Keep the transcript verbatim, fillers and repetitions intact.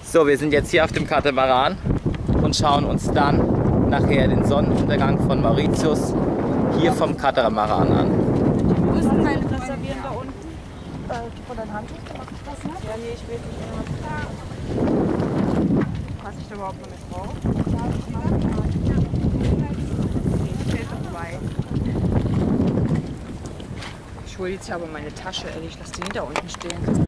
So, wir sind jetzt hier auf dem Katamaran und schauen uns dann nachher den Sonnenuntergang von Mauritius hier vom Katamaran an. Wo ist denn dein Reservieren da unten? Äh, von deinem Handtuch? Ja, nee, ich will nicht. Passe ich da überhaupt noch mit drauf? Nee, steht dabei. Ich hole jetzt hier aber meine Tasche, ehrlich, ich lasse die hinter unten stehen.